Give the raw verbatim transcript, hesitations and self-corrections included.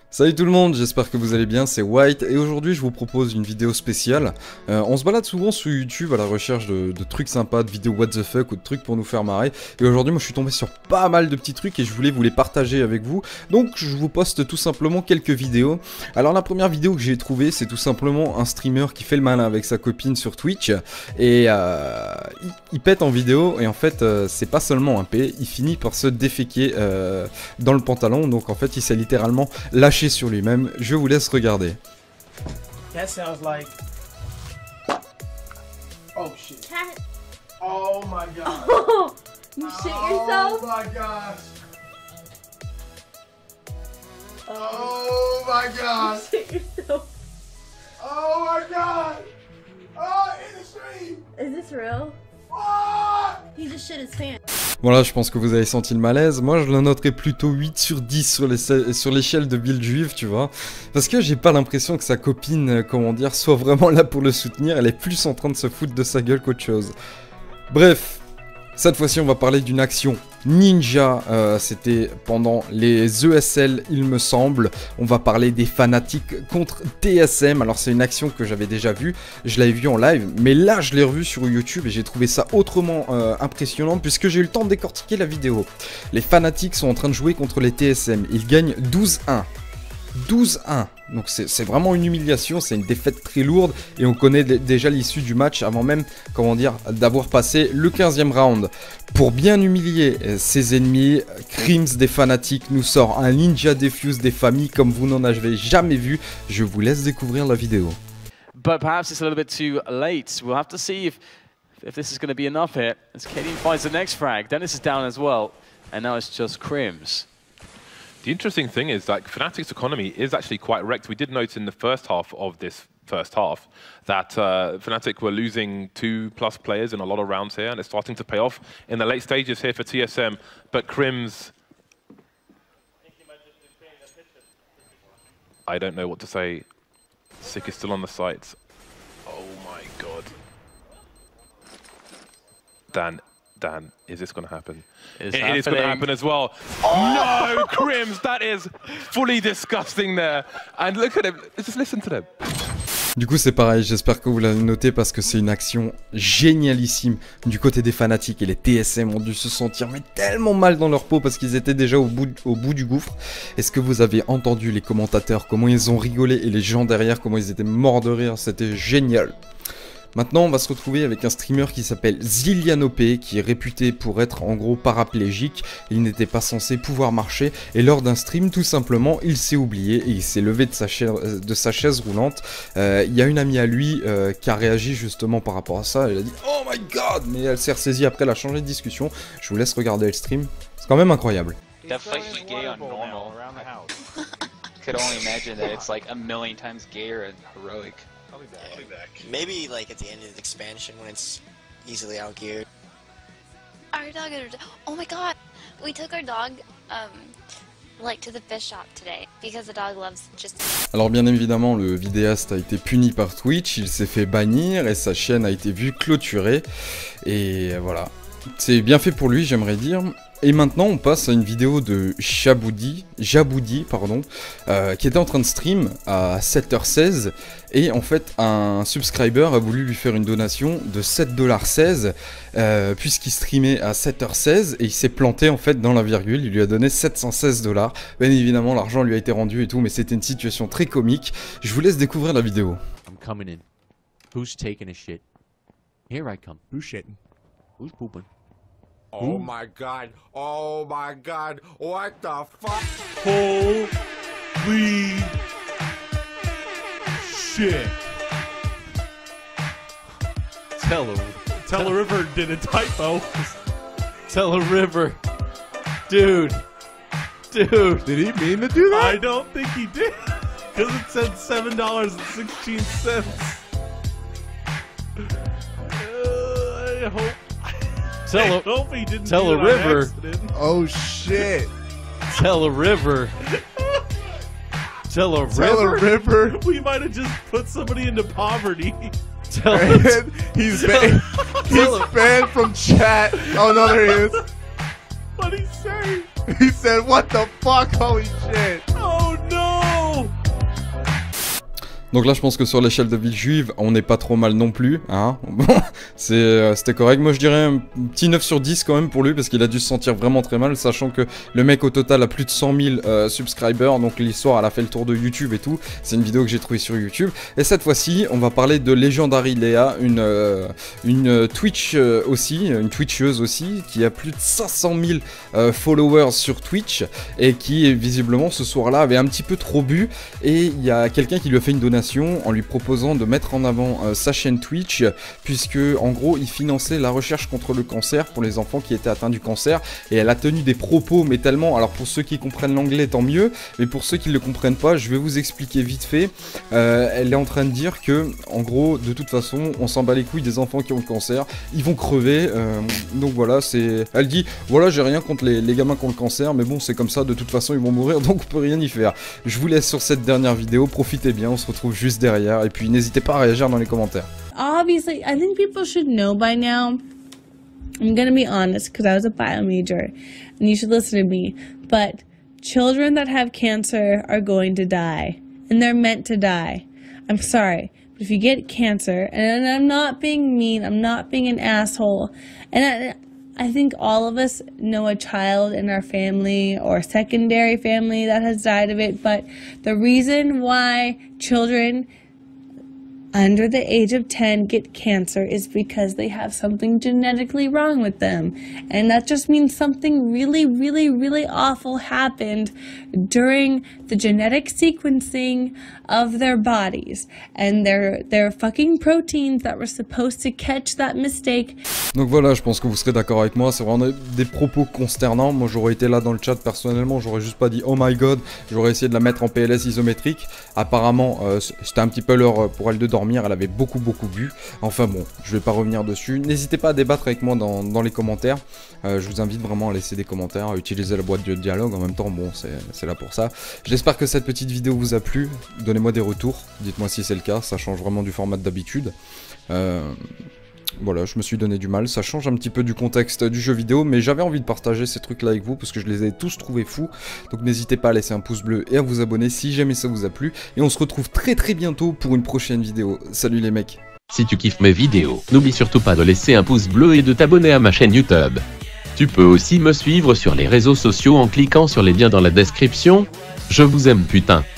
Salut tout le monde, j'espère que vous allez bien, c'est White et aujourd'hui je vous propose une vidéo spéciale. Euh, on se balade souvent sur YouTube à la recherche de, de trucs sympas, de vidéos what the fuck ou de trucs pour nous faire marrer. Et aujourd'hui moi je suis tombé sur pas mal de petits trucs et je voulais vous les partager avec vous. Donc je vous poste tout simplement quelques vidéos. Alors la première vidéo que j'ai trouvée c'est tout simplement un streamer qui fait le malin avec sa copine sur Twitch. Et euh, il, il pète en vidéo et en fait euh, c'est pas seulement un P, il finit par se déféquer euh, dans le pantalon. Donc en fait il s'est littéralement lâché sur lui-même. Je vous laisse regarder. That sounds like. Oh shit. Cat. Oh my god. Oh, you shit yourself? Oh my gosh. Oh, Oh my you god. shit yourself. Oh my god. Oh, in the stream. Is this real? What? He just shit his pants. Voilà, je pense que vous avez senti le malaise. Moi, je le noterais plutôt huit sur dix sur les- sur l'échelle de build juive, tu vois. Parce que j'ai pas l'impression que sa copine, euh, comment dire, soit vraiment là pour le soutenir. Elle est plus en train de se foutre de sa gueule qu'autre chose. Bref, cette fois-ci, on va parler d'une action ninja. Euh, C'était pendant les E S L, il me semble. On va parler des fanatiques contre T S M. Alors, c'est une action que j'avais déjà vue. Je l'avais vue en live. Mais là, je l'ai revue sur YouTube et j'ai trouvé ça autrement euh, impressionnant puisque j'ai eu le temps de décortiquer la vidéo. Les fanatiques sont en train de jouer contre les T S M. Ils gagnent douze un. douze un. Donc c'est vraiment une humiliation, c'est une défaite très lourde et on connaît déjà l'issue du match avant même, comment dire, d'avoir passé le quinzième round. Pour bien humilier ses ennemis, Crims des fanatiques nous sort un ninja defuse des familles comme vous n'en avez jamais vu. Je vous laisse découvrir la vidéo. But perhaps it's a little bit too late. We'll have to see if if this is going to be enough here. As Katie finds the next frag, Dennis is down as well, and now it's just Crims. The interesting thing is that Fnatic's economy is actually quite wrecked. We did note in the first half of this first half that uh, Fnatic were losing two plus players in a lot of rounds here, and it's starting to pay off in the late stages here for T S M. But Crims, I don't know what to say. Sick is still on the sites. Oh my god. Dan, Dan, is this going to happen? It's It is going to happen as well. No, Crims, that is fully disgusting there. And look at him, just listen to them. Du coup c'est pareil, j'espère que vous l'avez noté parce que c'est une action génialissime du côté des fanatiques et les T S M ont dû se sentir mais tellement mal dans leur peau parce qu'ils étaient déjà au bout, au bout du gouffre. Est-ce que vous avez entendu les commentateurs, comment ils ont rigolé et les gens derrière, comment ils étaient morts de rire, c'était génial. Maintenant, on va se retrouver avec un streamer qui s'appelle Zilianopé, qui est réputé pour être en gros paraplégique. Il n'était pas censé pouvoir marcher et lors d'un stream, tout simplement, il s'est oublié et il s'est levé de sa, chaise, de sa chaise roulante. Euh, il y a une amie à lui euh, qui a réagi justement par rapport à ça. Elle a dit « Oh my god !» Mais elle s'est ressaisie après, elle a changé de discussion. Je vous laisse regarder le stream. C'est quand même incroyable. That fight was gay on normal. Could only imagine that it's like a million times gayer and heroic. I'll be back. I'll be back. Maybe like at the end of the expansion when it's easily outgeared. Our dog, oh my god, we took our dog, um, like to the fish shop today because the dog loves just. Alors bien évidemment, le vidéaste a été puni par Twitch, il s'est fait bannir et sa chaîne a été vue clôturée. Et voilà, c'est bien fait pour lui, j'aimerais dire. Et maintenant, on passe à une vidéo de Jaboudi, Jaboudi pardon, euh, qui était en train de stream à sept heures seize. Et en fait, un subscriber a voulu lui faire une donation de sept dollars seize, euh, puisqu'il streamait à sept heures seize, et il s'est planté en fait dans la virgule, il lui a donné sept cent seize dollars. Bien évidemment, l'argent lui a été rendu et tout, mais c'était une situation très comique. Je vous laisse découvrir la vidéo. I'm coming in. Who's taking a shit? Here I come. Who's shitting? Who's pooping? Oh my god. Oh my god. What the fuck? Holy shit. Tell a, Tell a River did a typo. tell a river. Dude. Dude. Did he mean to do that? I don't think he did. Because it said seven dollars and sixteen cents. Uh, I hope. Tell I a, hope he didn't tell do a it on river. accident. Oh shit. tell a river. Tell a Tell a river. river. We might have just put somebody into poverty. Tell a, And he's banned. He's banned from chat. Oh no, there he is. What'd he say? He said, "What the fuck? Holy shit!" Oh no! Donc là je pense que sur l'échelle de Villejuif, on n'est pas trop mal non plus, hein. Bon, c'est, c'était correct. Moi je dirais un petit neuf sur dix quand même pour lui, parce qu'il a dû se sentir vraiment très mal, sachant que le mec au total a plus de cent mille euh, subscribers, donc l'histoire elle a fait le tour de YouTube et tout. C'est une vidéo que j'ai trouvée sur YouTube. Et cette fois-ci, on va parler de Legendary Léa, une, euh, une Twitch euh, aussi, une Twitcheuse aussi, qui a plus de cinq cent mille euh, followers sur Twitch, et qui visiblement ce soir-là avait un petit peu trop bu, et il y a quelqu'un qui lui a fait une donation en lui proposant de mettre en avant euh, sa chaîne Twitch, puisque en gros il finançait la recherche contre le cancer pour les enfants qui étaient atteints du cancer, et elle a tenu des propos, mais tellement, alors pour ceux qui comprennent l'anglais tant mieux, mais pour ceux qui ne le comprennent pas, je vais vous expliquer vite fait. Euh, elle est en train de dire que en gros de toute façon on s'en bat les couilles des enfants qui ont le cancer, ils vont crever, euh, donc voilà, c'est, elle dit voilà, j'ai rien contre les, les gamins qui ont le cancer, mais bon c'est comme ça, de toute façon ils vont mourir, donc on peut rien y faire. Je vous laisse sur cette dernière vidéo, profitez bien, on se retrouve juste derrière, et puis n'hésitez pas à réagir dans les commentaires. Obviously, I think people should know by now. I'm gonna be honest, because I was a bio major, and you should listen to me, but children that have cancer are going to die, and they're meant to die. I'm sorry, but if you get cancer, and I'm not being mean, I'm not being an asshole, and I, I think all of us know a child in our family or secondary family that has died of it, but the reason why children under the age of ten get cancer is because they have something genetically wrong with them. And that just means something really, really, really awful happened during the genetic sequencing of their bodies. And their, their fucking proteins that were supposed to catch that mistake. Donc voilà, je pense que vous serez d'accord avec moi, c'est vraiment des propos consternants. Moi j'aurais été là dans le chat personnellement, j'aurais juste pas dit oh my god, j'aurais essayé de la mettre en P L S isométrique. Apparemment, euh, c'était un petit peu l'heure pour elle de dormir, elle avait beaucoup beaucoup bu. Enfin bon, je vais pas revenir dessus. N'hésitez pas à débattre avec moi dans, dans les commentaires. Euh, je vous invite vraiment à laisser des commentaires, à utiliser la boîte de dialogue. En même temps, bon, c'est là pour ça. J'espère que cette petite vidéo vous a plu. Donnez-moi des retours, dites-moi si c'est le cas, ça change vraiment du format d'habitude. Euh... Voilà, je me suis donné du mal, ça change un petit peu du contexte du jeu vidéo, mais j'avais envie de partager ces trucs là avec vous parce que je les ai tous trouvés fous. Donc n'hésitez pas à laisser un pouce bleu et à vous abonner si jamais ça vous a plu. Et on se retrouve très très bientôt pour une prochaine vidéo. Salut les mecs. Si tu kiffes mes vidéos, n'oublie surtout pas de laisser un pouce bleu et de t'abonner à ma chaîne YouTube. Tu peux aussi me suivre sur les réseaux sociaux en cliquant sur les liens dans la description. Je vous aime putain.